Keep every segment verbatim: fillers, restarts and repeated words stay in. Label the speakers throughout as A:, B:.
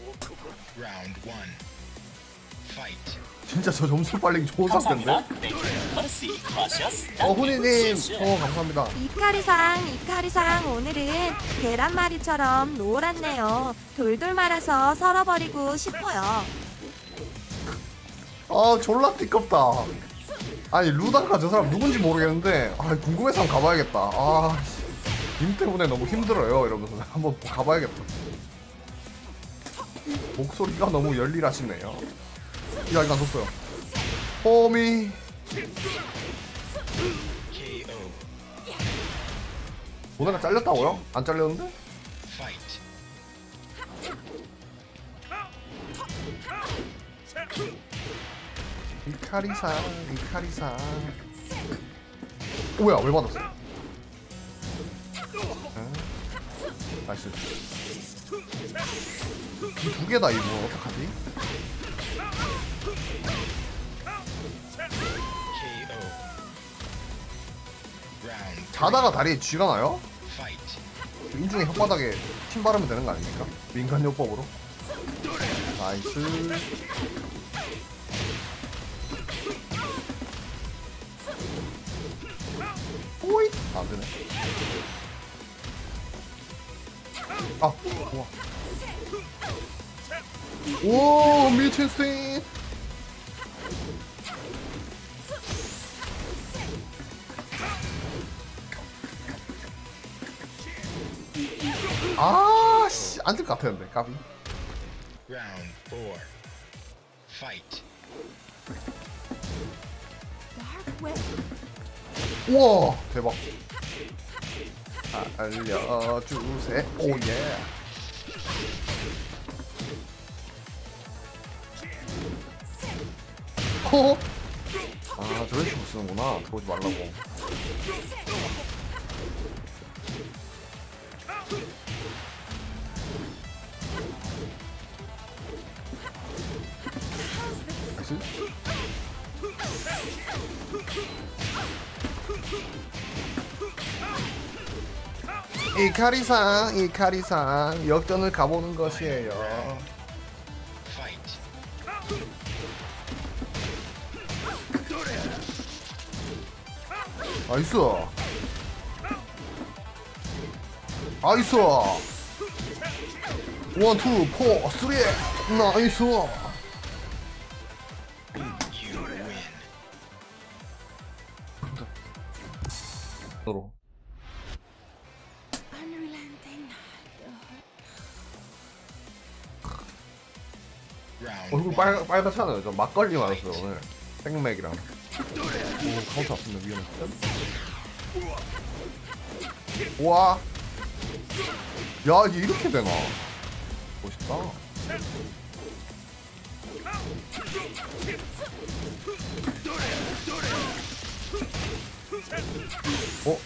A: 진짜 저 점수 빨리 좋은 상태인데? 어 훈이님 어 감사합니다.
B: 이카리상 이카리상 오늘은 계란말이처럼 노랗네요. 돌돌 말아서 썰어버리고 싶어요.
A: 아 졸라 띠껍다. 아니 루다가 저 사람 누군지 모르겠는데 아 궁금해서 한번 가봐야겠다. 아님 때문에 너무 힘들어요 이러면서 한번 가봐야겠다. 목소리가 너무 열일하시네요. 야 이거 안 썼어요. 호미 보내가 잘렸다고요? 안 잘렸는데? 이카리상 이카리상 오야 왜 받았어? 응? 나이스. 이 두 개다 이거 어떡하지? 자다가 다리에 쥐가 나요? 인중에 혓바닥에 침 바르면 되는 거 아닙니까? 민간요법으로? 나이스. 오이! 아, 안되네. 아, 우와. 오, 미친스틴! 아, 씨, 안 될 것 같았는데, 까비. 우와, 대박. 알려주세. 오예. 호호. 아, 저런 식으로 쓰는구나. 들어오지 말라고. 나이스. 이카리상 이카리상 역전을 가보는 것이에요. 나이스 나이스 원, 투, 포, 쓰리 나이스. 으로 얼굴 빨, 빨갛잖아요. 저 막걸리 마셨어요 오늘. 생맥이랑. 오 카운트 아픈데 위험해. 우와 야 이게 이렇게 되나. 멋있다. 어?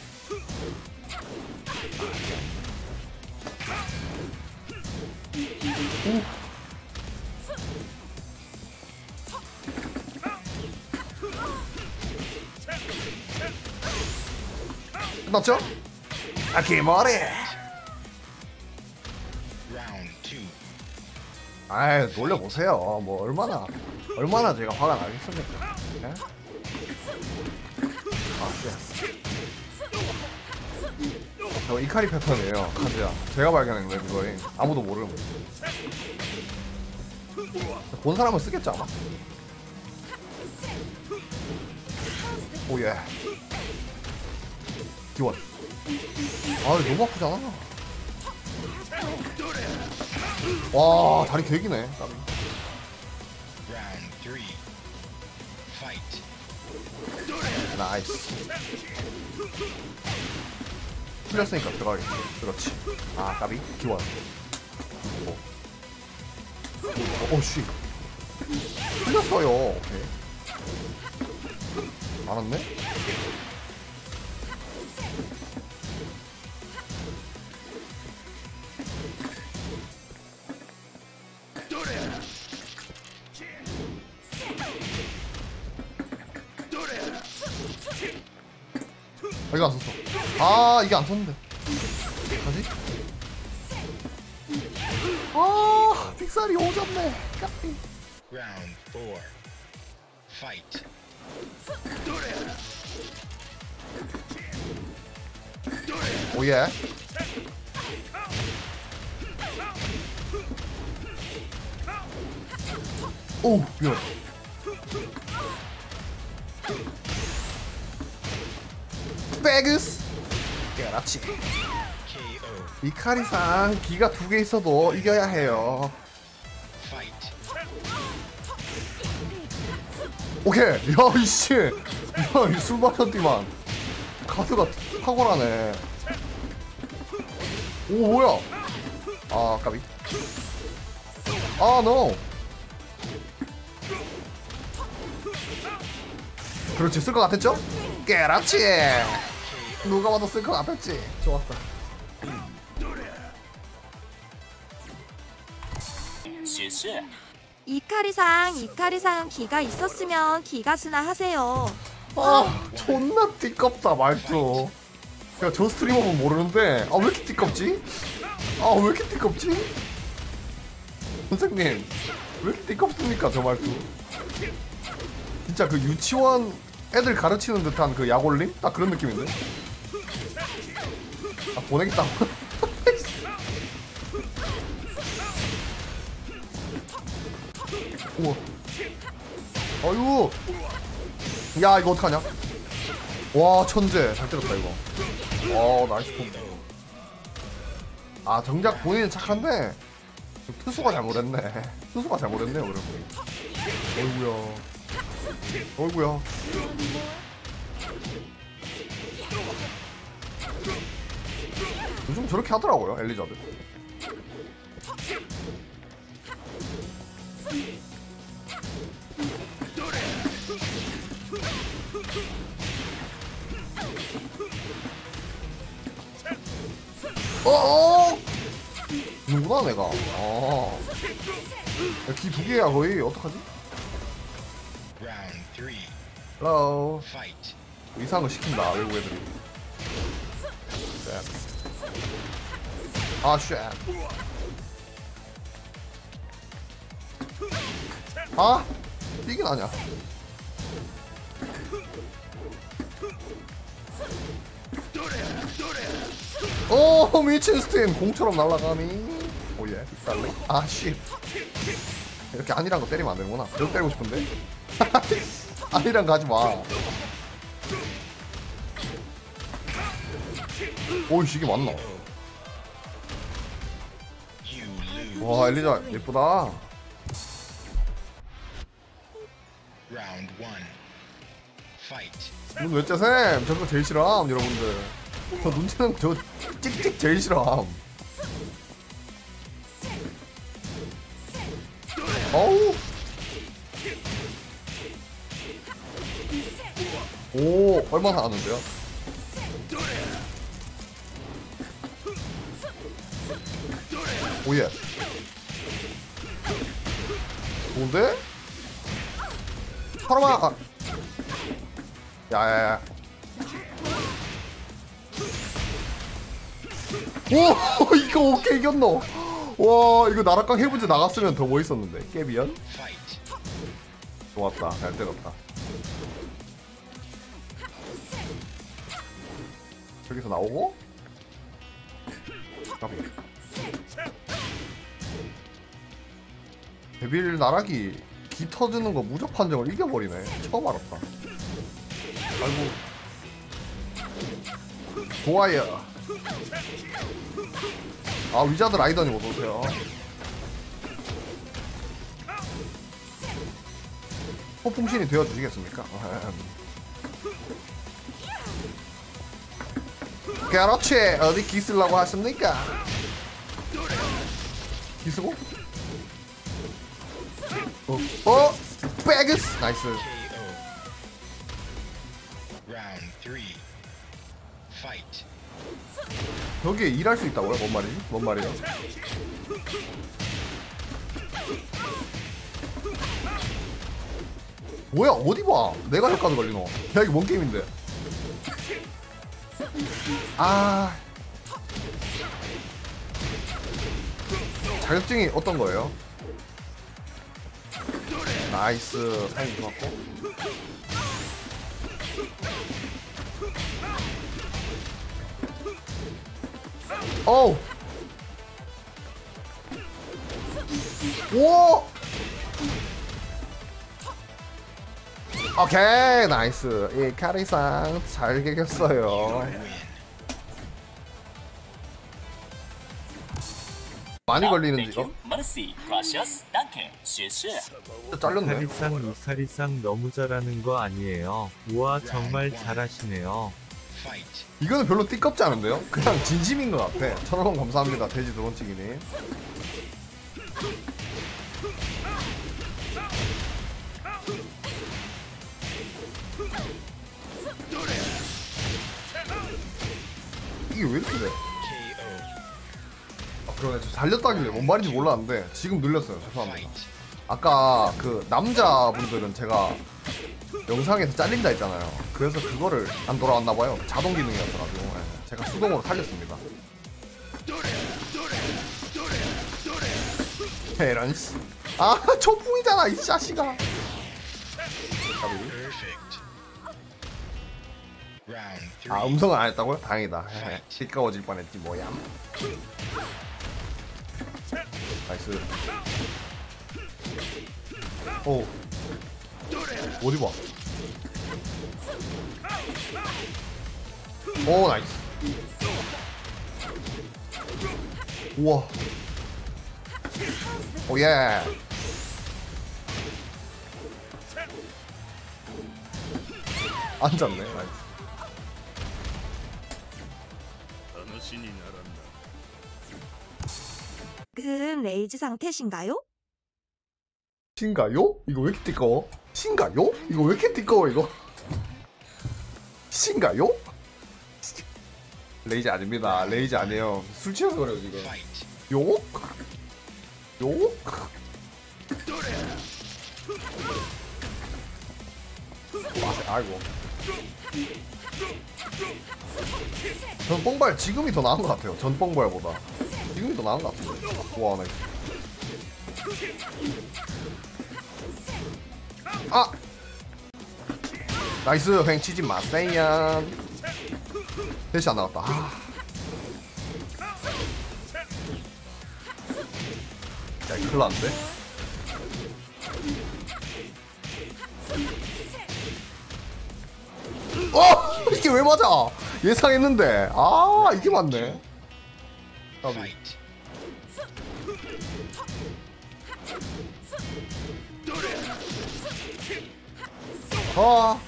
A: 오. 끝났죠? 아 개머리. 아이 놀려보세요. 뭐 얼마나 얼마나 제가 화가 나겠습니까? 예? 아 쎄. 저 이카리 패턴이에요 카즈야. 제가 발견한 거예요 그거에. 아무도 모르는 거예요. 본 사람은 쓰겠지 아마. 오예. 기원. 아 너무 아프잖아. 와 다리 개기네. 나이스. 풀렸으니까 들어가겠지. 그렇지. 아 까비 기원. 오씨 풀렸어요. 오케이. 알았네. 아, 이거 안 썼어. 아 이게 안 썼는데. 뭐지? 아 픽살이 오졌네. 까비.
C: Round four. Fight.
A: 오예. 오 미안. 베그스. 그렇지.
C: K O.
A: 이카리상 기가 두 개 있어도 이겨야 해요.
C: Fight.
A: 오케이. 야 이씨. 야이 술 마셨디만. 카드가 탁월하네. 오 뭐야? 아 까비. 아 노. 그렇지 쓸 것 같았죠? 깨라치. 누가 봐도 쓸 것 같았지. 좋았다.
B: 이카리상, 이카리상 기가 있었으면 기가스나 하세요.
A: 아 존나 띠껍다 말투. 야 저 스트리머 보면 모르는데 아 왜 이렇게 띠껍지? 아 왜 이렇게 띠껍지? 선생님 왜 이렇게 띠껍습니까 저 말투? 진짜 그 유치원 애들 가르치는 듯한 그 약올림? 딱 그런 느낌인데? 아 보내겠다. 우와. 아유. 야 이거 어떡하냐? 와 천재 잘 때렸다 이거. 어 나이스 폼. 아 정작 본인은 착한데 투수가 잘못했네. 투수가 잘못했네요 여러분. 어이구야. 어이구야. 요즘 저렇게 하더라고요 엘리자들. 어어! 누구나 내가. 아. 기 두 개야 거의. 어떡하지?
C: Round three.
A: 헬로.
C: Fight.
A: 이상한 거 시킨다 외국 애들이. 쉣. 아 쉣. 아! 이게 나냐? 오 미친 스팀 공처럼 날아가니. 오예 빅살리. 아 씨. 이렇게 아니란 거 때리면 안 되는구나. 이렇게 때리고 싶은데. 아니란 거 하지 마. 오이씨 이게 맞나?
C: You lose.
A: 와 엘리자 예쁘다.
C: Round one. Fight.
A: 눈 왜 째셈? 저거 제일 싫어함 여러분들. 저 눈치는 저 찍찍 제일 싫어함. 어우. 오 얼마나 하는데요? 오예. 좋은데? 사람아. 아. 야야야. 오 이거 오케이 이겼노. 와 이거 나락강 해본지 나갔으면 더 멋있었는데. 깨비연.
C: Fight.
A: 좋았다. 잘 때렸다. 저기서 나오고. 까비. 데빌 나락이 기 터지는 거 무적 판정을 이겨버리네. 처음 알았다. 아이고. 좋아요. 아 위자드 라이더님 어서오세요. 폭풍신이 되어주시겠습니까? 그렇지. 어디 기 쓰려고 하십니까? 기 쓰고? 어? 어? 베그스! 나이스.
C: K O. Round three. Fight.
A: 여기에 일할 수 있다고요? 뭔 말이지? 뭔 말이야? 뭐야 어디 봐? 내가 효과도 걸리노. 야 이게 뭔 게임인데? 아 자격증이 어떤 거예요? 나이스. 타이밍 좋았고. 어우. 오. 오케이 나이스. 이 카리상 잘 개겼어요. 많이 걸리는지 이거?
D: Merci, gracias, danke, 谢谢.
A: 잘렸네.
E: 이카리상 이카리상 너무 잘하는 거 아니에요? 우와 정말 잘하시네요.
C: Fight.
A: 이거는 별로 띠껍지 않은데요? 그냥 진심인 것 같아. 천원 감사합니다. 돼지 드론치기님. 이게 왜 이렇게 돼?
C: K O.
A: 아, 그러네. 저 달렸다길래 뭔 말인지 몰랐는데 지금 늘렸어요. 죄송합니다.
C: Fight.
A: 아까 그 남자분들은 제가 영상에서 잘린다 했잖아요. 그래서 그거를 안 돌아왔나봐요. 자동 기능이었더라고요. 네, 제가 수동으로 살렸습니다. 이런 씨. 아 초풍이잖아 이 자식아.
C: Perfect. Round three.
A: 아 음성은 안 했다고요? 다행이다.
C: Fight.
A: 시끄러워질 뻔했지 뭐야. 나이스. 오. 어디 봐. 오 나이스. 우와. 오예. 앉았네. 나이스.
B: 그 레이즈 상태신가요?
A: 신가요? 이거 왜 이렇게 띠꺼워? 신가요? 이거 왜 이렇게 띠꺼워 이거? 신가요? 레이즈 아닙니다. 레이즈 아니에요. 술 취해서 그래요 지금.
C: Fight.
A: 요? 요? 맛에 아이고. 전 뽕발 지금이 더 나은 것 같아요. 전 뽕발보다 지금이 더 나은 것 같은데. 와 나이스. 아! 나이스. 횡 치지 마세요. 대시 안 나갔다. 아. 야 이거 큰일 났는데? 어! 이게 왜 맞아? 예상했는데. 아 이게 맞네. 까비.
C: Fight.
A: 아.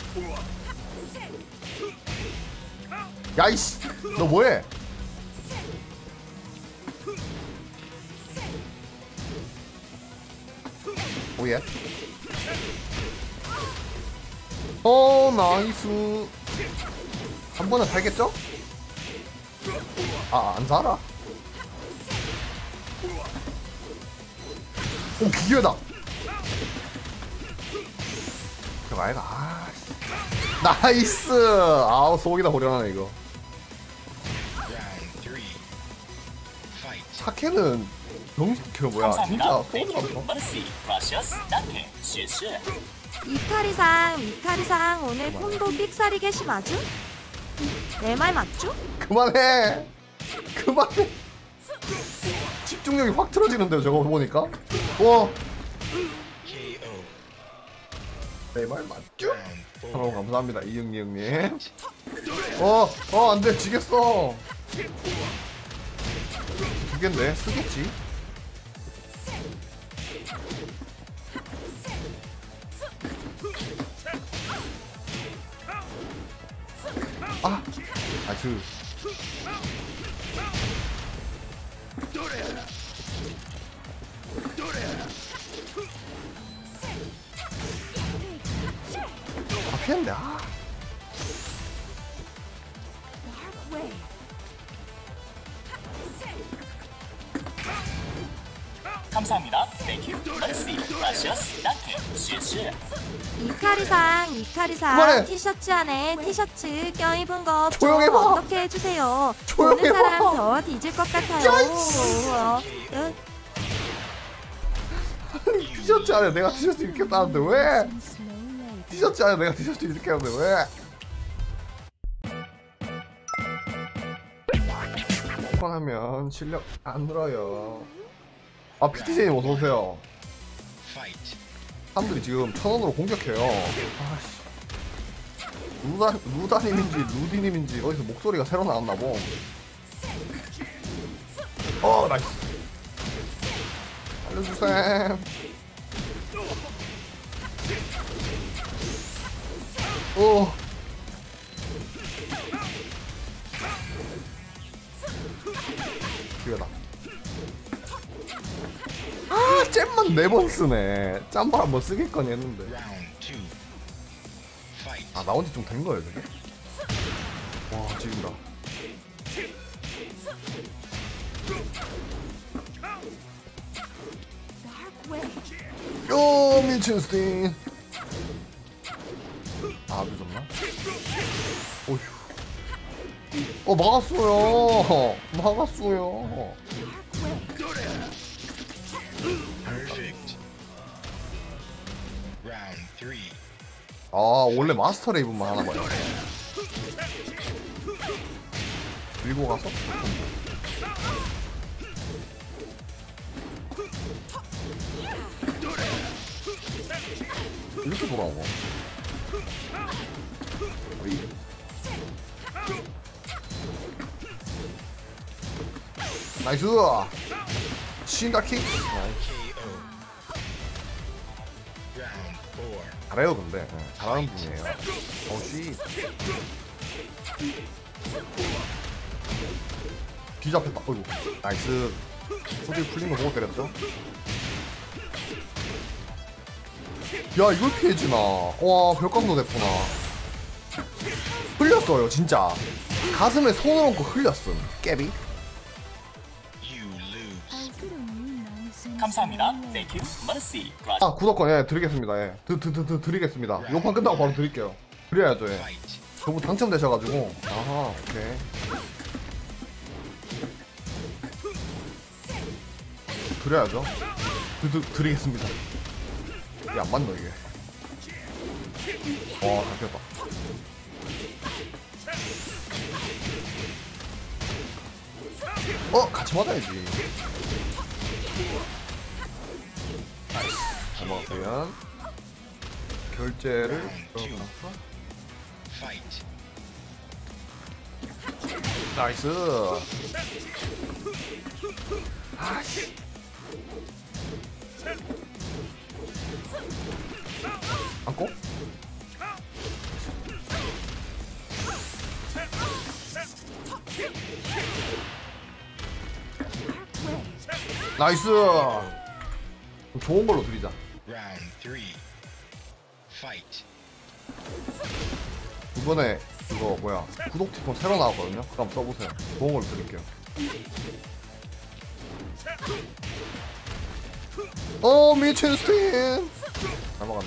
A: 야이씨. 너 뭐해? 오예. 어 나이스. 한 번은 살겠죠? 아 안 살아. 오 기회다. 저거 아니다. 아, 씨. 나이스. 아우 속이다 호련하네 이거.
C: Round three. Fight.
A: 사케는 정신 그 뭐야 진짜
D: 감사합니다. Thank you,
A: 소리가
D: merci, gracias, danke, 谢谢.
B: 이카리상 이카리상 오늘 콤보 삑사리 개심 아주? 내 말 맞죠?
A: 그만해. 그만해. 집중력이 확 틀어지는데요 저거 보니까. 와.
C: K O.
A: 내 말 맞죠?
C: Round four.
A: 여러분 감사합니다 이응리 형님. 어, 어 안돼 지겠어. 두 갠데 쓰겠지. 아, 나이스. 아 피했는데. 아.
D: 감사합니다. Thank you, merci, gracias, danke, 谢谢.
B: 이카리상 이카리상
A: 그만해.
B: 티셔츠 안에 티셔츠 껴입은 거 좀
A: 조용히 해봐.
B: 어떻게 해주세요.
A: 조용히
B: 보는 사람
A: 해봐.
B: 더 뒤질 것 같아요.
A: 야, 이씨.
B: 어, 어,
A: 티셔츠 안에 내가 티셔츠 이렇게 따는데 왜? 티셔츠 안에 내가 티셔츠 이렇게 하는데 왜? 하면 실력 안 늘어요. 아 피티제이님 어서오세요.
C: Fight.
A: 사람들이 지금 천원으로 공격해요. 아씨. 루다, 루다님인지 루디님인지 어디서 목소리가 새로 나왔나보. 어 나이스. 알려주셈. 오. 기회다. 아 잼만 네 번 쓰네. 짬발 한번 쓰겠거니 했는데.
C: Round two. Fight.
A: 아 나온 지 좀 된 거예요 저게? 와 지금다. 요 미친스틴. 아 늦었나? 어휴. 어 막았어요. 막았어요.
C: Perfect. Round three.
A: 아 원래 마스터 레이븐만 하나 봐요. 밀고 가서 이렇게 돌아오고. 우리 나이스. 신가킥.
C: K O. Round four.
A: 잘해요 근데 네, 잘하는 분이에요. 어씨 뒤잡혔다. 어이구 나이스. 소질 풀린 거 보고 때렸죠? 야 이걸 피해지나. 와 벽감도 됐구나. 흘렸어요 진짜. 가슴에 손을 얹고 흘렸음. 깨비.
C: You lose.
D: 감사합니다. Thank you. Mercy.
A: 아 구독권 예 드리겠습니다. 예 드, 드, 드, 드, 드리겠습니다. 요판 끝나고 바로 드릴게요. 드려야죠. 예
C: Fight.
A: 저분 당첨되셔가지고. 아하 오케이. 드려야죠. 드, 드, 드리겠습니다. 이게 안 맞나 이게. 와 잡혔다. 어 같이 맞아야지. 잘 먹었고요. 결제를 들어가서.
C: Fight.
A: 나이스. 아씨. 안고? 나이스. 좋은 걸로 드리자.
C: Round three. Fight.
A: 이번에 이거 뭐야 구독 티콘 새로 나왔거든요. 그럼 써보세요. 좋은 걸로 드릴게요. 어 미친 스틴. 잘 먹었네.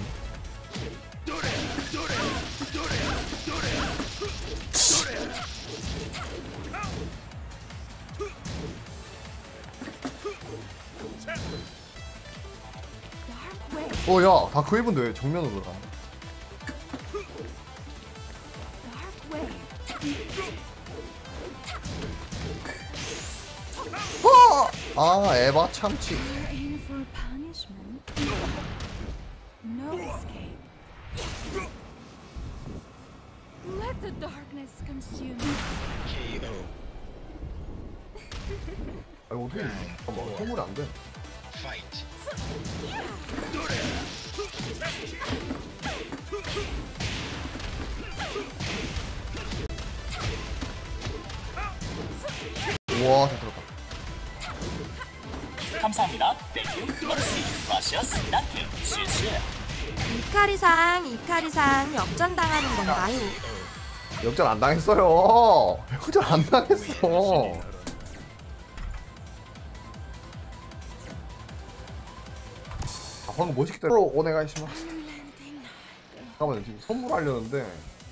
A: 어야 다크웨이브인데 왜 정면으로 들어가? 어! 아 에바 참치.
F: In for punishment. No escape. Let the darkness consume you.
C: K O.
A: 아 이거 어떻게 잠깐만 선물이 안 돼.
C: Fight.
A: 우와 잘 들었다.
D: 감사합니다. Thank you. Mercy. Gracious. Danke. 谢谢.
B: 이카리상 이카리상 역전당하는 건가요?
A: 역전 안 당했어요. 역전 안 당했어. 아 방금 멋있게 프로 오네가이시마스. 잠깐만요 지금 선물하려는데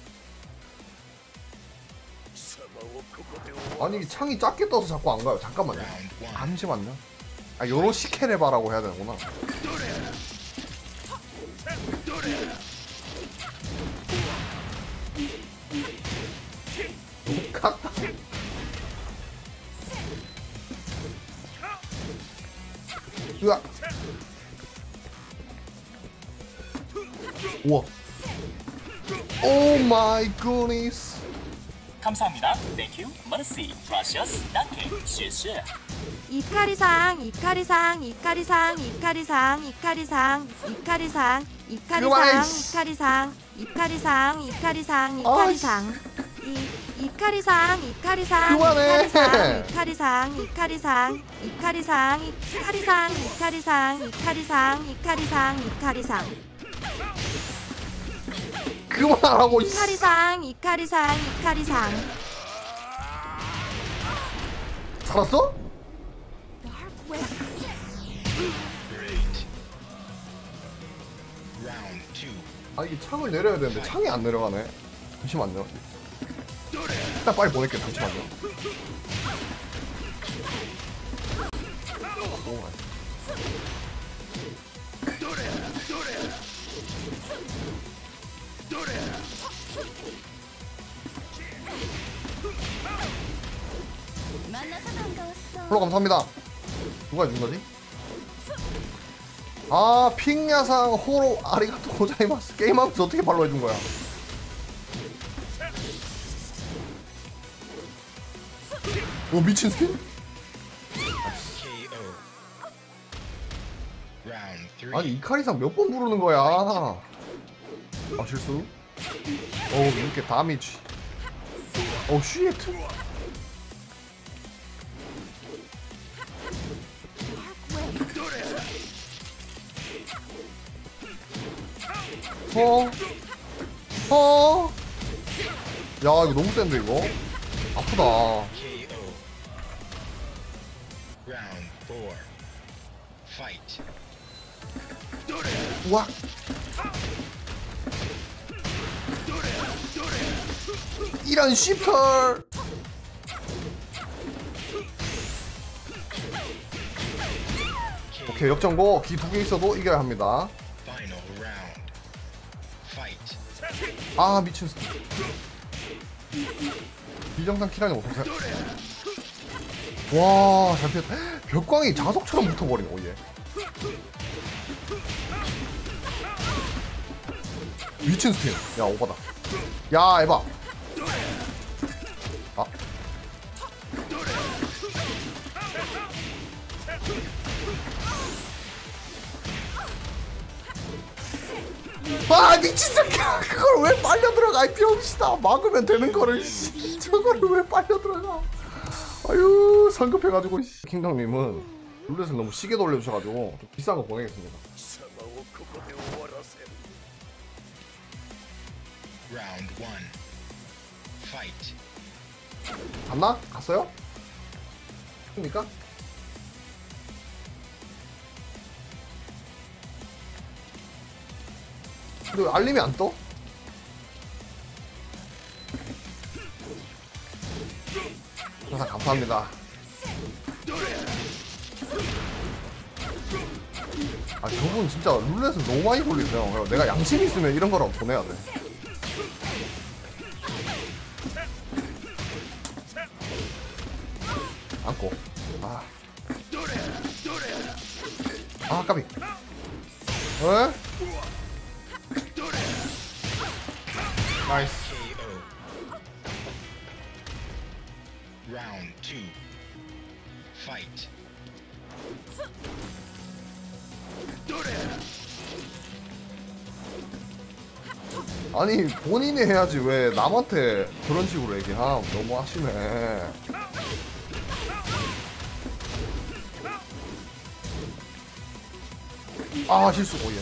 A: 아니 이게 창이 작게 떠서 자꾸 안 가요. 잠깐만요.
C: Round one.
A: 잠시만요. 아 요런 시케레바라고 해야 되는구나. 으악. 우와. 오 마이 굿니스.
D: 감사합니다. Thank you. Mercy. Gracious. Danke. 谢谢.
B: 이카리상 이카리상 이카리상 이카리상 이카리상 이카리상
A: 그만해,
B: 이카리상
A: 씨.
B: 이카리상 이카리상 이카리상
A: 아,
B: 이카리상 이 이카리상 이카리상
A: 그만해.
B: 이카리상 이카리상 이카리상 이카리상 이카리상 이카리상 이카리상 이카리상 이카리상
A: 그만하라고. 이씨.
B: 이카리상 이카리상 이카리상
A: 살았어?
F: Dark ways.
C: Great. Round two.
A: 아 이게 창을 내려야 되는데 창이 안 내려가네. 잠시만요. 일단 빨리 보낼게. 잠시만요. 오,
F: 만나서 반가웠어.
A: 홀로 감사합니다. 누가 해준 거지? 아 핑야상 호로 아리가토 고자이마스. 게임하면서 어떻게 발로 해준 거야? 오 미친 스킨?
C: K O. Round three.
A: 아니 이카리상 몇 번 부르는 거야? 아 실수? 오 이렇게 다미지. 오 쉣. 어? 어? 야 이거 너무 센데 이거? 아프다.
C: K O. Round four. Fight.
A: 우와. 이런 씹털. 오케이 역전고 기 두 개 있어도 이겨야 합니다.
C: Final round. Fight.
A: 아 미친 스킨. 비정상 킬하니 어떡해. 와잘 피했다. 벽광이 자석처럼 붙어버리네. 오예. 미친 스킨. 야 오바다. 야 에바. 아. 아 미친 새끼야. 그걸 왜 빨려 들어가. 이 병신아. 막으면 되는 거를 씨. 저거를 왜 빨려 들어가. 아유 성급해가지고. 킹덤님은 룰렛을 너무 시게 돌려주셔가지고 좀 비싼 거 보내겠습니다.
C: Round one. Fight.
A: 갔나? 갔어요? 됩니까? 근데 왜 알림이 안 떠? 항상 감사합니다. 아 저분 진짜 룰렛을 너무 많이 돌리세요. 내가 양심 있으면 이런 거라도 보내야 돼. 안고. 아. 아 까비. 에? 나이스.
C: K O. Round two. Fight.
A: 아니 본인이 해야지 왜 남한테 그런 식으로 얘기함. 너무 하시네. 아 실수. 오예.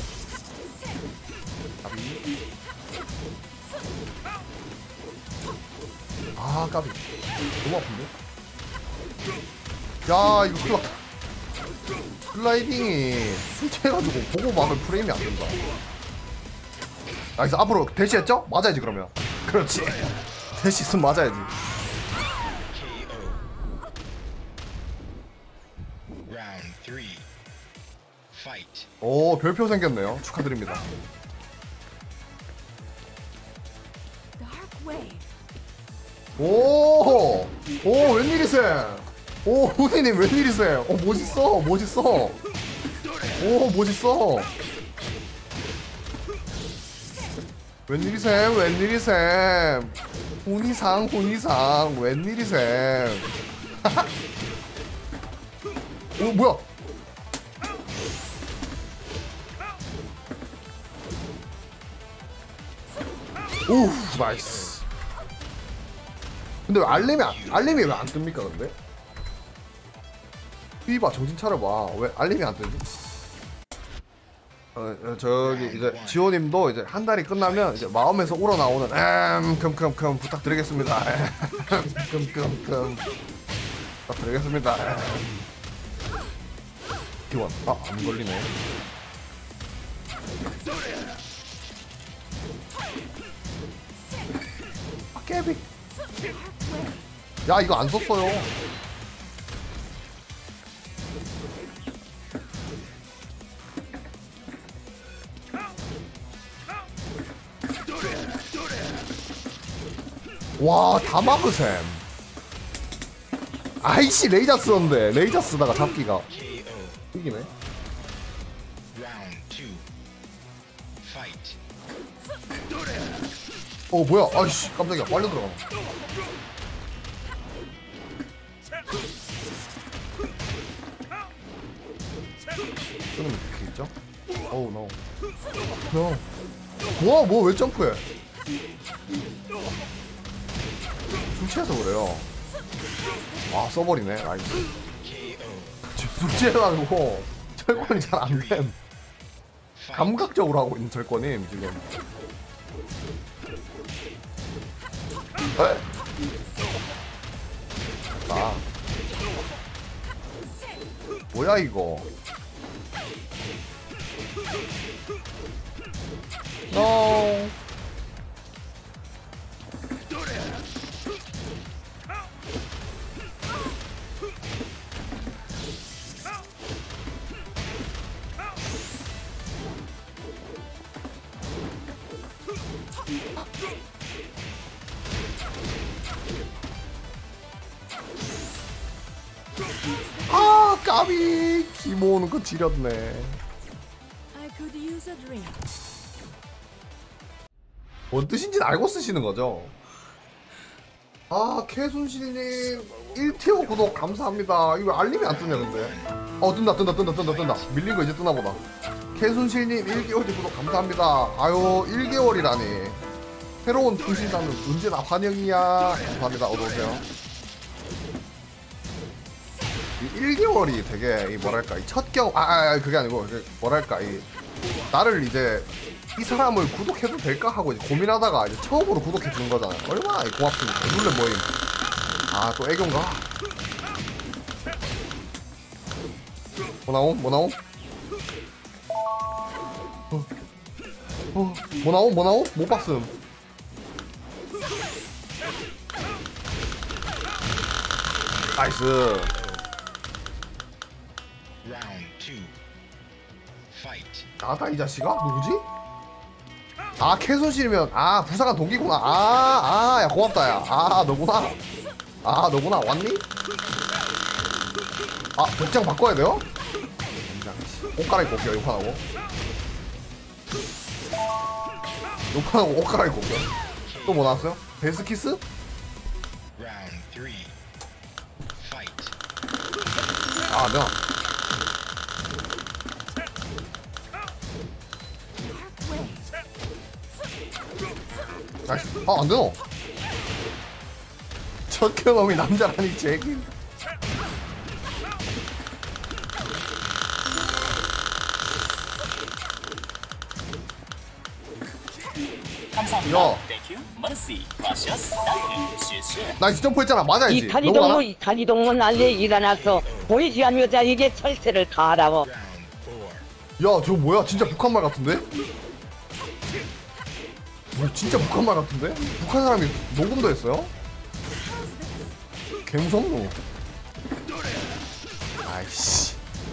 A: 까비. 아 까비. 너무 아픈데? 야 이거 큰일 났다. 슬라이딩이 순체해가지고 보고 막을 프레임이 안 된다. 나이스. 앞으로 대시했죠? 맞아야지 그러면. 그렇지. 대시했으면 맞아야지.
C: K O. Round three. Fight.
A: 오 별표 생겼네요. 축하드립니다.
F: Dark wave.
A: 오, 오 웬일이세? 오 후디님 웬일이세? 어 멋있어 멋있어. 오 멋있어. 웬일이셈 웬일이셈. 훈이상 훈이상 웬일이셈. 오 뭐야. 오 나이스. 근데 왜 알림이 안, 알림이 왜 안 뜹니까 근데? 휘바 정신 차려봐. 왜 알림이 안 뜨지? 어, 어, 저기 이제 지호님도 이제 한 달이 끝나면 이제 마음에서 우러나오는 음 큼큼큼 부탁드리겠습니다. 큼큼큼 부탁드리겠습니다. 기원 아안 걸리네. 아 깨비. 야 이거 안 썼어요. 와, 다 막으셈. 아이씨, 레이저 쓰는데. 레이저 쓰다가 잡기가.
C: K O.
A: 이기네.
C: Round two. Fight.
A: 어, 뭐야. 아이씨, 깜짝이야. 빨리 들어가. 쓰는 게 있죠? 어우, 노. 노. 뭐야, 뭐, 왜 점프해? 술 취해서 그래요. 아 써버리네. 나이스.
C: K O.
A: 지금 술 취해가지고 철권이 잘 안됨. 감각적으로 하고 있는 철권임 지금. 에? 아 뭐야 이거. 노. 아 까비. 기모으는 거 지렸네.
F: I could use a drink.
A: 뭔 뜻인지는 알고 쓰시는 거죠? 아 캐순실님 일 티어 구독 감사합니다. 이거 알림이 안 뜨냐 근데. 어 뜬다 뜬다 뜬다 뜬다 뜬다. 밀린 거 이제 뜨나 보다. 캐순실님 일 개월 구독 감사합니다. 아유 일 개월이라니. 새로운 통신사는 언제나 환영이야. 감사합니다. 어서오세요. 이 일 개월이 되게 이 뭐랄까 이 첫 경 아, 아 그게 아니고 뭐랄까 이 나를 이제 이 사람을 구독해도 될까 하고 이제 고민하다가 이제 처음으로 고독해 주는 거잖아요. 얼마나 고맙습니까. 놀래 모임. 아 또 애교인가? 뭐 나옴? 뭐 나옴? 어, 어, 뭐 나옴? 뭐 나옴? 못 봤음. 나이스.
C: Round two. Fight.
A: 나다 이 자식아? 누구지? 아 캐손실이면 아 부사관 동기구나. 아아 야 고맙다 야. 아 너구나. 아 너구나. 왔니? 아 복장 바꿔야 돼요? 옷 갈아입고 올게요. 욕하고 욕하고 옷 갈아입고 올게요. 또 뭐 나왔어요? 베스키스?
C: Round three. Fight.
A: 아 안되나. 나이스. 아 안되나. 첫 경험이 남자라니 제기.
D: 감사합니다.
A: 야.
D: 땡큐. 머시. gracias. danke. 谢谢.
A: 나이스 점프했잖아. 맞아야지.
G: 이 다리동무 다리동문 알리 일어나서 보이지 않는 여자에게 철새를 가하라고.
C: Round four.
A: 야, 저거 뭐야? 진짜 북한말 같은데? 뭐 진짜 북한말 같은데? 북한 사람이 녹음도 했어요? 개무섭노. 아이씨.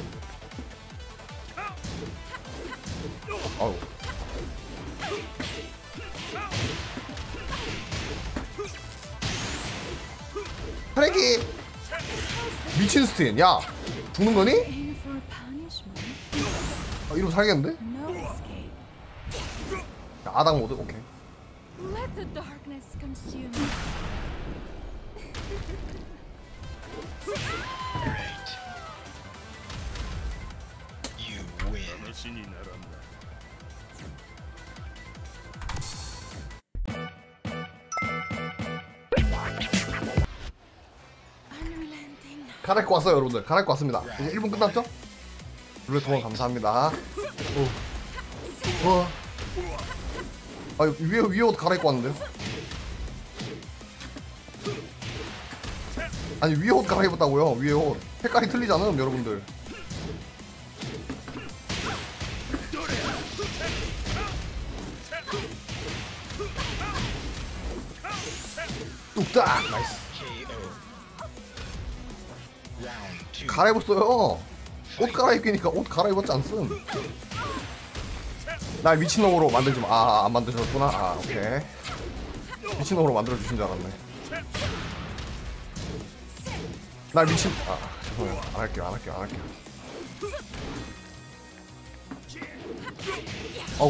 A: 아우. 트래기! 미친 스틴, 야! 죽는 거니?
F: Aim for punishment.
A: 이러면 살겠는데?
F: No escape.
A: 야, 아당 모드 오케이.
F: Let the darkness consume me.
C: Great. You win.
F: Unrelenting.
A: 갈아입고 왔어요 여러분들. 갈아입고 왔습니다. 이제 일 분 끝났죠? 룰렛 동원 감사합니다. 오. 와. 아 위에 위에 옷 갈아입고 왔는데요? 아니 위에 옷 갈아입었다고요. 위에 옷 색깔이 틀리지 않음 여러분들. 뚝딱 나이스.
C: K O. Round two.
A: 갈아입었어요. 옷 갈아입기니까 옷 갈아입었지 않음. 날 미친놈으로 만들지 마. 아, 안 만드셨구나. 아, 오케이. 미친놈으로 만들어주신 줄 알았네. 날 미친. 아, 죄송해요. 안 할게요, 안 할게요, 안 할게요. 어우.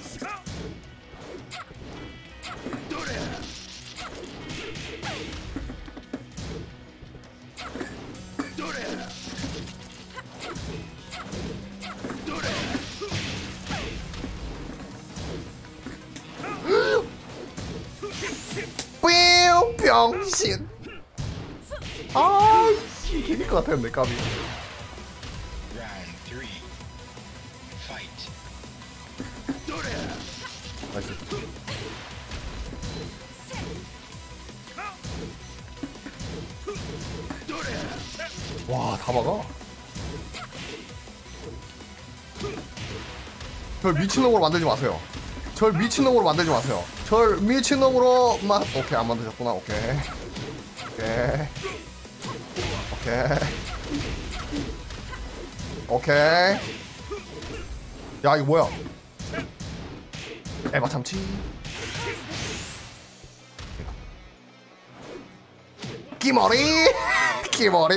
A: 뿅 병신. 아이씨 이길 것 같았는데 까비.
C: Round three. Fight.
A: 나이스. 와, 다 막아. 절 미친놈으로 만들지 마세요. 절 미친놈으로 만들지 마세요. 절 미친놈으로 만. 오케이, 안 만드셨구나. 오케이. 오케이. 오케이. 오케이. 야, 이거 뭐야? 에바 참치. 끼머리. 끼머리.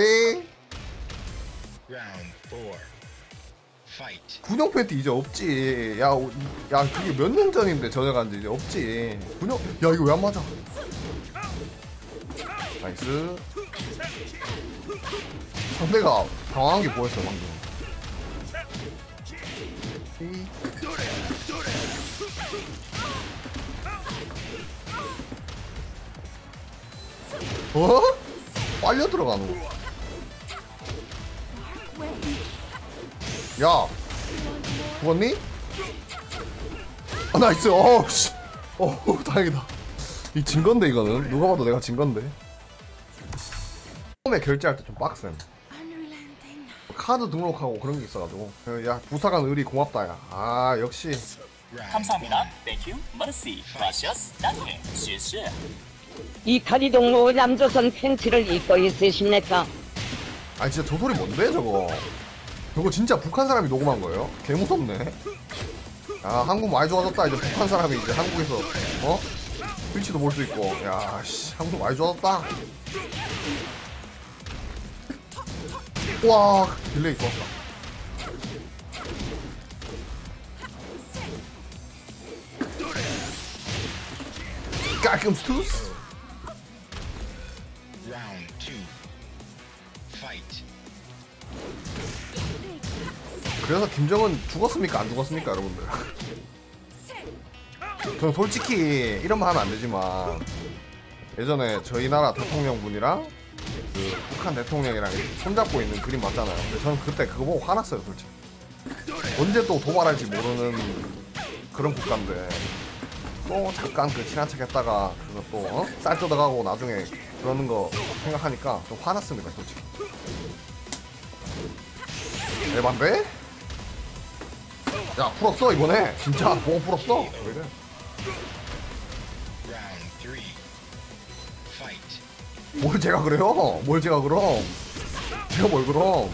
C: Round four. Fight.
A: 군용 팬티 이제 없지. 야, 오- 야 그게 몇 년 전인데 전혀간지 이제 없지. 군용. 야 이거 왜 안 맞아? 나이스. 상대가 당황한 게 뭐였어 방금? 이. 어? 빨려 들어가는 거. 야, 죽었니? 아, 나이스. 어우, 씨. 어, 다행이다. 이 진 건데, 이거는. 누가 봐도 내가 진 건데. 처음에 결제할 때 좀 빡셈.
F: Unrelenting.
A: 카드 등록하고 그런 게 있어가지고. 야, 부사관 의리 고맙다, 야. 아, 역시.
C: Round
D: 감사합니다. Thank you. Mercy. Gracias. Danke. 谢谢.
G: 이탈리 동무 남조선 팬티를 입고 있으십니까?
A: 아니, 진짜 저 소리 뭔데, 저거? 저거 진짜 북한 사람이 녹음한 거예요? 개 무섭네. 아, 한국 많이 좋아졌다. 이제 북한 사람이 이제 한국에서, 어? 트위치도 볼 수 있고. 야, 씨, 한국 많이 좋아졌다. 와, 딜레이 좋았다. 깔끔 스투스.
C: Round two. Fight.
A: 그래서 김정은 죽었습니까? 안 죽었습니까, 여러분들? 저는 솔직히 이런 말 하면 안 되지만 예전에 저희 나라 대통령분이랑 그 북한 대통령이랑 손잡고 있는 그림 봤잖아요. 근데 저는 그때 그거 보고 화났어요, 솔직히. 언제 또 도발할지 모르는 그런 국가인데 또 잠깐 그 친한 척 했다가 그거 또 어? 쌀 뜯어가고 나중에 그러는 거 생각하니까 좀 화났습니다, 솔직히. 에반데? 야, 풀었어 이번에. 진짜 보고 풀었어. 왜 이래?
C: Round three. Fight.
A: 뭘 제가 그래요? 뭘 제가 그럼? 제가 뭘 그럼?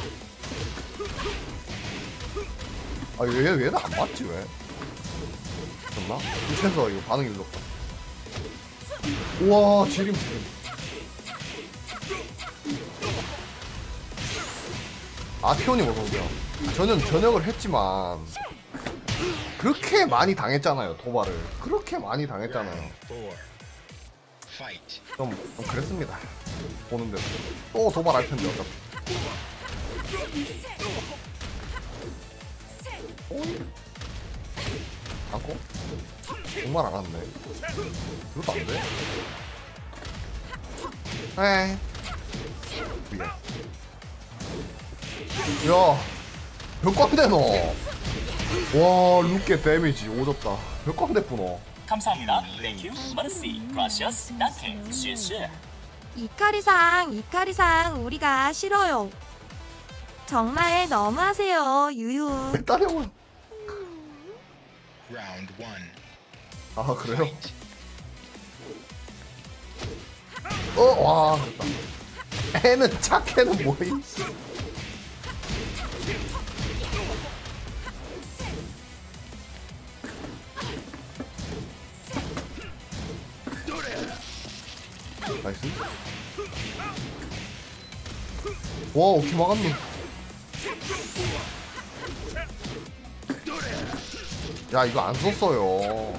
A: 아, 얘, 얘는 안 맞지, 왜? 됐나? 미쳐서 이거 반응이 늦었다. 우와, 지림, 지림. 아 티오님 어서오세요. 저는 전역을 했지만 그렇게 많이 당했잖아요. 도발을 그렇게 많이 당했잖아요.
C: Round four. Fight.
A: 좀, 좀 그랬습니다. 보는데 또 도발할 텐데 어차피. 오? 안고? 정말 안 왔네. 이것도 안 돼? 에이. 위에. 야, 몇 건데 너? 와, 룩게 데미지 오졌다. 몇 건데 뿌너?
D: 감사합니다. Thank you. Mercy. Gracious. Danke. 谢谢.
B: 이카리상 이카리상 우리가 싫어요. 정말 너무하세요 유유.
A: 왜 따려고?
C: Round one.
A: 아 그래요?
C: Fight.
A: 어, 와, 그랬다. 애는 착해는 뭐임? 나이스. 와, 오케이 막았네. 야, 이거 안 썼어요.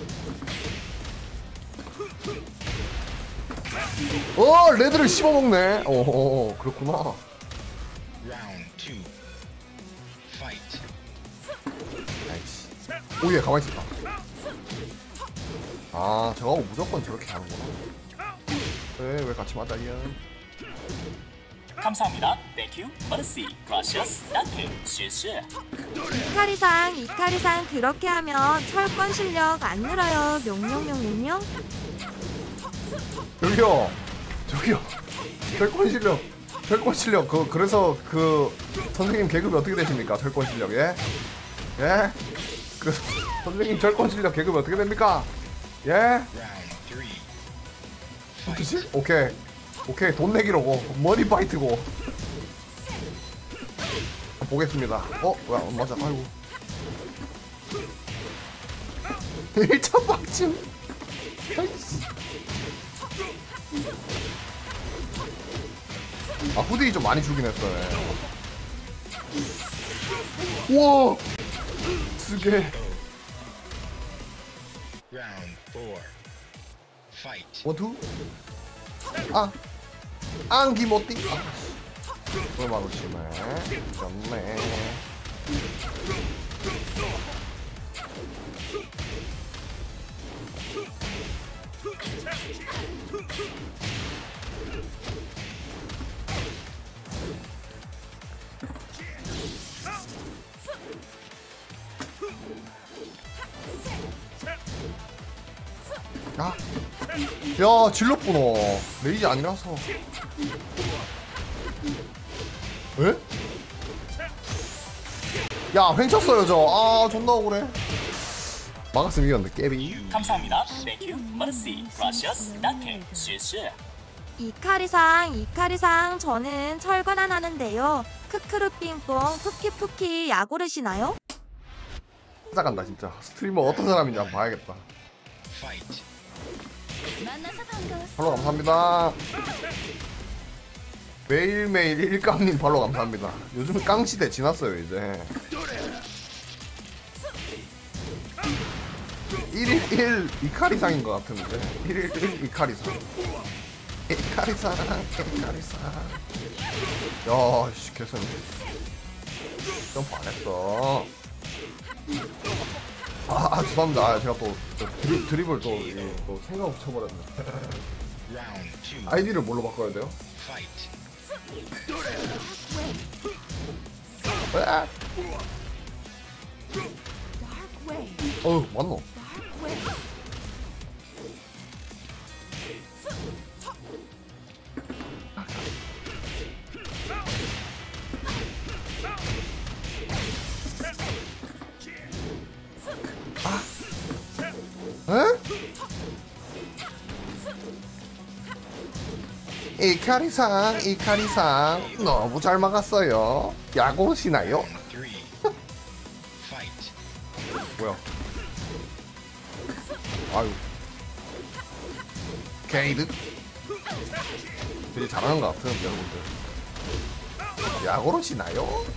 A: 어, 레드를 씹어먹네. 어, 그렇구나.
C: Round two. Fight.
A: 나이스. 오예, 가만히 있었다. 아, 저거하고 무조건 저렇게 가는구나. 왜, 왜 같이 맞아, 이연?
D: 감사합니다. Thank you. Mercy. Gracious. Danke. 谢谢.
B: 이카리상 이카리상 그렇게 하면 철권 실력 안 늘어요. 명명명명명.
A: 저기요, 저기요. 철권 실력, 철권 실력. 그 그래서 그 선생님 계급이 어떻게 되십니까? 철권 실력, 예? 예? 그 선생님 철권 실력 계급이 어떻게 됩니까? 예?
C: Round three.
A: 그치? 오케이, 오케이. 돈 내기로고 머니 파이트고. 보겠습니다. 어, 뭐야? 어, 맞아. 아이고. 일 차 박침. 아이씨. 아, 후딜이 좀 많이 주긴 했어요. 우와! 쓰게.
C: Round four. Fight.
A: 원투? 아! 안기 못띠? 아, 얼마나 심해. 좋네. 야, 야, 질렀구나. 레이지 아니라서. 에? 야, 횡쳤어요, 저. 아, 존나 억울해. 막았으면 이겼는데, 깨비.
D: 감사합니다. Thank you. Mercy. Gracious. Danke. 谢谢.
B: 이카리상 이카리상 저는 철권 안 하는데요. 크크루 삥뽕 푸키푸키 약 오르시나요?
A: 찾아간다, 진짜. 스트리머 어떤 사람인지 한번 봐야겠다.
C: Fight.
F: 만나서 반가웠어.
A: 팔로 감사합니다. 매일매일 일감님 팔로 감사합니다. 요즘 깡시대 지났어요, 이제. 일일 일 이카리상인 것 같은데. 일일 일 이카리상. 이카리상, 이카리상. 야, 씨, 개선. 점프 안 했어. 아, 아, 죄송합니다. 아, 제가 또, 또 드리, 드리블 또, 이, 또 생각 없이 쳐버렸네.
C: Round two.
A: 아이디를 뭘로 바꿔야 돼요?
C: Fight.
A: 아,
F: Dark way.
A: 어휴, 맞노?
F: Dark way.
A: 에? 이카리상, 이카리상 너무 잘 막았어요. 야구시나요?
C: Round three. Fight.
A: 뭐야? 아유, 게이드 되게 잘하는 것 같아요, 여러분들. 야고로시나요?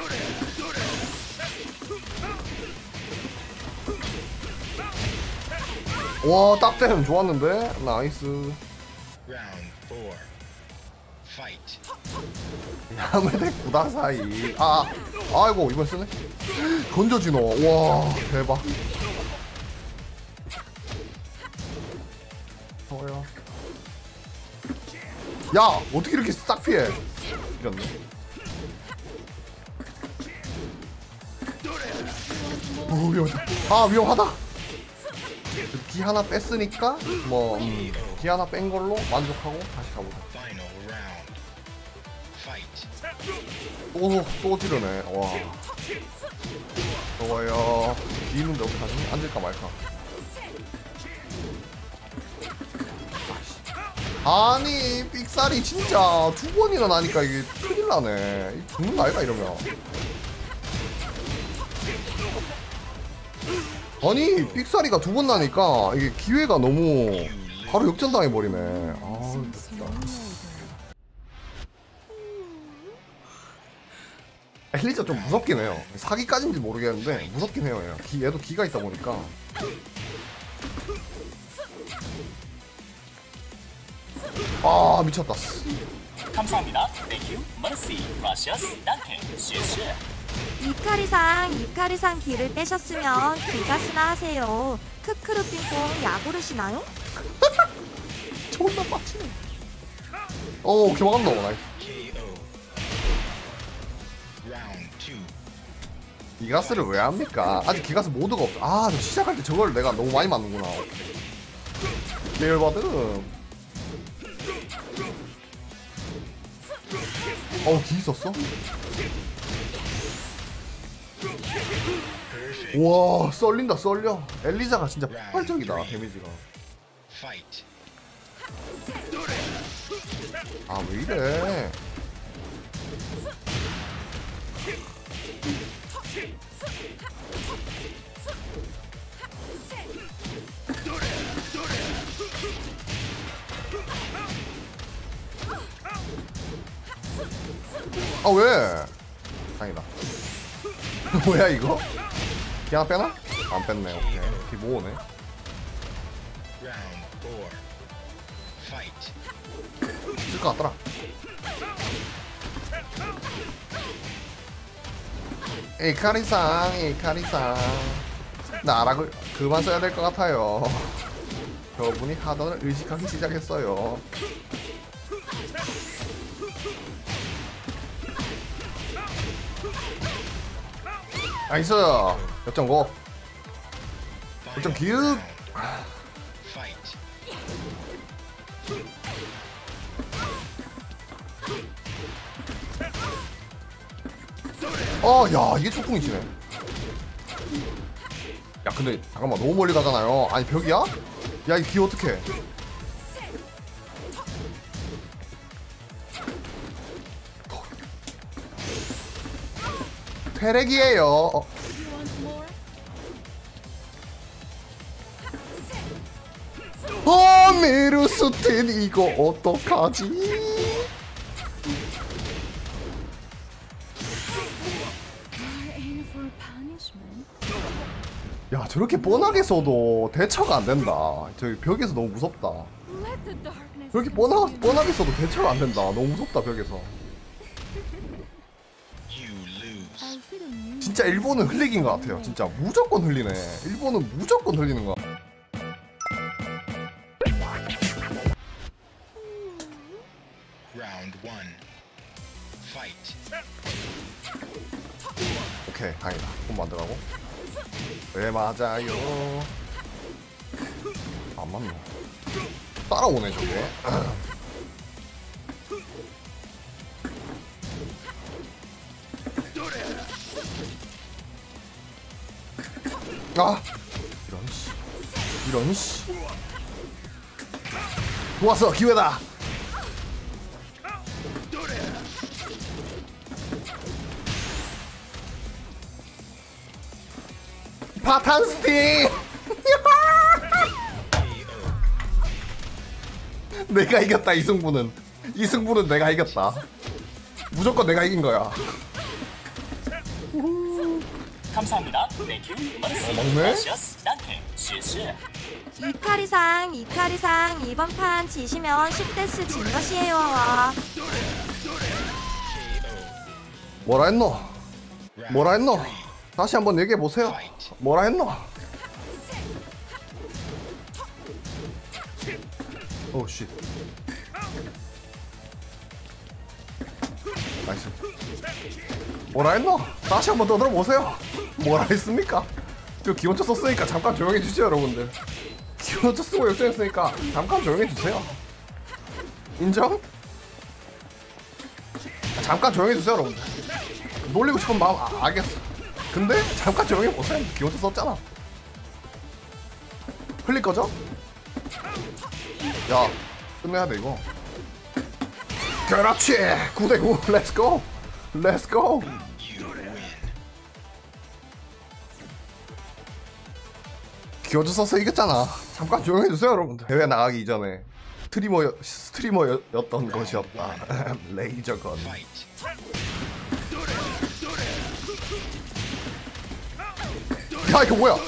A: 와, 딱대는 좋았는데? 나이스.
C: Round four. Fight.
A: 야매대 구다사이. 아, 아이고, 이번 쓰네. 건져지노. 와, 대박. 좋아요. 야, 어떻게 이렇게 싹 피해? 이겼네. 오, 위험하다. 아, 위험하다. 기 하나 뺐으니까 뭐 음, 기 하나 뺀 걸로 만족하고 다시 가보자.
C: Final round. Fight.
A: 또, 또 지르네. 와. 좋아요. 기 있는데 어떡하지? 앉을까 말까. 아니, 삑살이 진짜 두 번이나 나니까 이게 큰일 나네. 죽는 거 아이가, 이러면. 아니, 삑사리가 두 번 나니까 이게 기회가 너무 바로 역전당해버리네. 아, 진짜. 엘리자 좀 무섭긴 해요. 사기까지인지 모르겠는데 무섭긴 해요. 얘. 기, 얘도 기가 있다 보니까. 아, 미쳤다.
D: 감사합니다. Thank you. Mercy. Gracias. Danke. Cheers.
B: 이카리상 이카리상 기를 빼셨으면 기가스나 하세요. 크크루 빙뽕 야구르시나요?
A: 존나 빡치네. 오, 기막았노. 나이스.
C: K O. Round two.
A: 기가스를 왜 합니까? 아직 기가스 모드가 없어. 아, 저 시작할 때 저걸 내가 너무 많이 맞는구나. 계열받음. 어우, 기 있었어? 와, 썰린다, 썰려. 엘리자가 진짜 폭발적이다, 데미지가.
C: Fight.
A: 아, 왜 이래? 아, 왜? 다행이다. 뭐야, 이거? 기 하나 빼나? 안 뺐네. 오케이. 기 모으네.
C: Round four. Fight.
A: 쓸 것 같더라. 이카리상, 이카리상. 나락을 그만 써야 될 것 같아요. 저분이 하단을 의식하기 시작했어요. 나이스! 역전고. 역전 기읍!
C: Fight.
A: 어, 야, 이게 초풍이 치네. 야, 근데 잠깐만, 너무 멀리 가잖아요. 아니, 벽이야? 야, 이 기 어떡해. 페렉이에요. 어.
F: You want more?
A: 어, 미루스틴 이거 어떡하지?
F: You're in for punishment.
A: 야, 저렇게 뻔하게 써도 대처가 안 된다. 저기 벽에서 너무 무섭다.
F: Let the darkness
A: 저렇게 뻔하,
F: consume
A: 뻔하게 써도 대처가 안 된다. 너무 무섭다, 벽에서.
C: You lose.
F: I'll fit on you.
A: 진짜 일본은 흘리기인 것 같아요. 진짜 무조건 흘리네. 일본은 무조건 흘리는 거.
C: Round one. Fight.
A: 오케이, 다행이다. 폰 만들라고. 왜 맞아요? 안 맞네. 따라오네, 저게. 아! 이런 씨. 이런 씨. 좋았어, 기회다! 파탄 스틱! 내가 이겼다, 이 승부는. 이 승부는 내가 이겼다. 무조건 내가 이긴 거야.
D: 감사합니다. 땡큐. 머시.
A: 먹네?
D: 그라시아스. 나케. 시시.
B: 이카리상 이카리상 이번 판 지시면 십 대스 진 것이에요.
A: 뭐라 했노? 뭐라 했노? 다시 한번 얘기해 보세요. 뭐라 했노? 오 씨. 나이스. 뭐라 했노? 다시 한번 더 들어보세요. 뭐라 했습니까? 저 기원초 썼으니까 잠깐 조용해 주세요, 여러분들. 기원초 쓰고 역전했으니까 잠깐 조용해 주세요. 인정? 잠깐 조용해 주세요, 여러분들. 놀리고 싶은 마음 아, 알겠어. 근데 잠깐 조용해 보세요. 기원초 썼잖아. 흘릴 거죠? 야, 끝내야 돼 이거. 그렇지. 구 대 구. 렛츠 고. 렛츠 고. 기어주 써서 이겼잖아. 잠깐 조용해 주세요, 여러분들. 대회 나가기 이전에 스트리머 스트리머였던 것이었다. 레이저건. 야, 이거 뭐야?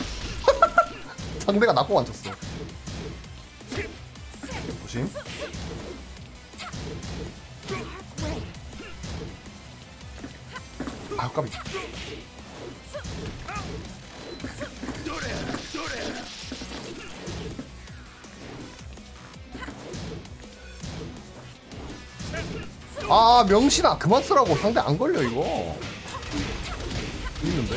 A: 상대가 나고 앉혔어. 조심. 아, 깜이. 아, 명신아 그만 쓰라고. 상대 안 걸려 이거. 있는데.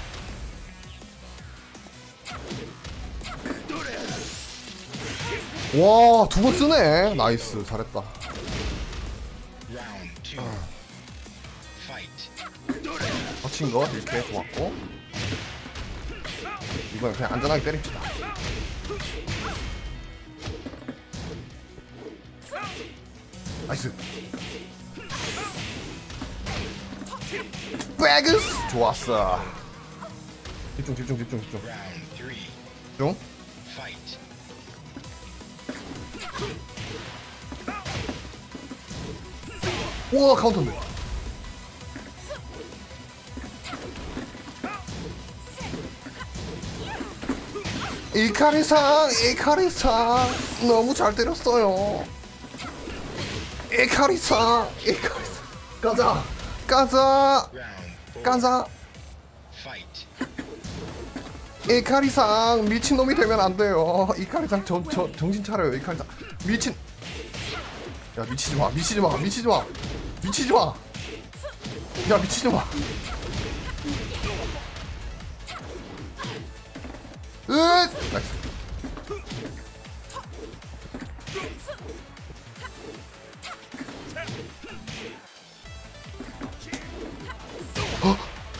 A: 와, 두 번 쓰네. 나이스, 잘했다. 터친 거 이렇게 좋았고, 이번엔 그냥 안전하게 때립시다. 나이스. 백스 좋았어. 집중 집중 집중 집중 집중. 우와, 카운터인데. 이카리상 이카리상 너무 잘 때렸어요. 이카리상 이카리상 가자 가자 가자. 이카리상 미친놈이 되면 안 돼요. 이카리상 저, 저, 정신 차려요. 이카리상 미친. 야, 미치지마 미치지마 미치지마 미치지마. 야, 미치지마. 으 나이스. 어?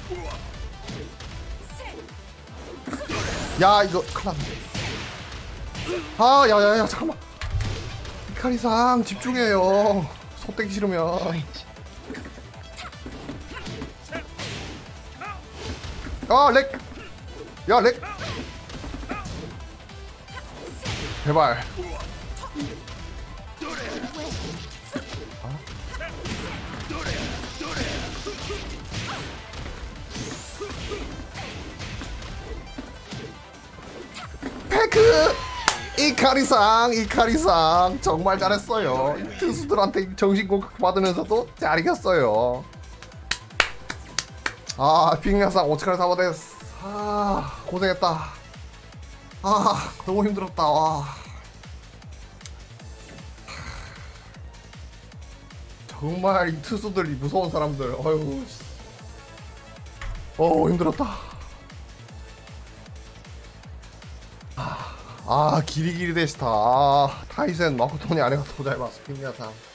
A: 야, 이거 큰일났네. 아, 야야야, 잠깐만. 이카리상 집중해요. 소 떼기 싫으면. 아, 렉. 야, 렉. 제발. 페크. 이카리상 이카리상 정말 잘했어요. 투수들한테 정신 공격 받으면서도 잘 이겼어요. 아, 빅야상 오츠카레 사바데스. 아, 고생했다. 아, 너무 힘들었다. 와. 정말 이 투수들이 무서운 사람들. 어휴. 어, 힘들었다. 아, 기리기리 데시타. 아, 타이센 마코토니 아레가토 고자이마스. 빅야상.